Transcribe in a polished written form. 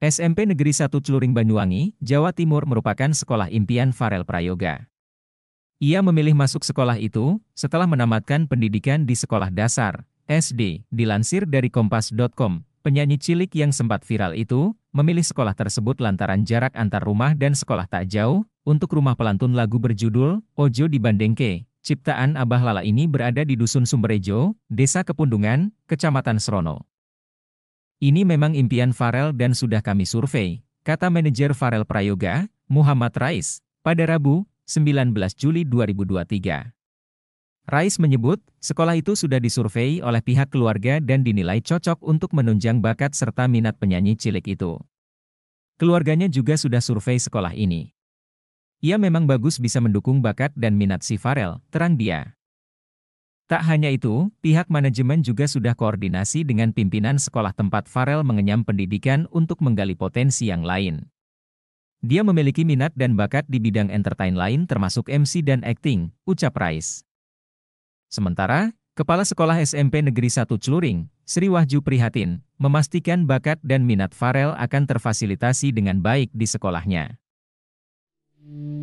SMP Negeri 1 Celuring Banyuwangi, Jawa Timur merupakan sekolah impian Farel Prayoga. Ia memilih masuk sekolah itu setelah menamatkan pendidikan di sekolah dasar, SD. Dilansir dari Kompas.com, penyanyi cilik yang sempat viral itu memilih sekolah tersebut lantaran jarak antar rumah dan sekolah tak jauh. Untuk rumah pelantun lagu berjudul Ojo Dibandengke, ciptaan Abah Lala ini berada di Dusun Sumberejo, Desa Kepundungan, Kecamatan Srono. Ini memang impian Farel dan sudah kami survei, kata manajer Farel Prayoga, Muhammad Rais, pada Rabu, 19 Juli 2023. Rais menyebut, sekolah itu sudah disurvei oleh pihak keluarga dan dinilai cocok untuk menunjang bakat serta minat penyanyi cilik itu. Keluarganya juga sudah survei sekolah ini. Ia memang bagus bisa mendukung bakat dan minat si Farel, terang dia. Tak hanya itu, pihak manajemen juga sudah koordinasi dengan pimpinan sekolah tempat Farel mengenyam pendidikan untuk menggali potensi yang lain. Dia memiliki minat dan bakat di bidang entertain lain termasuk MC dan acting, ucap Rais. Sementara, Kepala Sekolah SMP Negeri 1 Celuring, Sri Wahju Prihatin, memastikan bakat dan minat Farel akan terfasilitasi dengan baik di sekolahnya.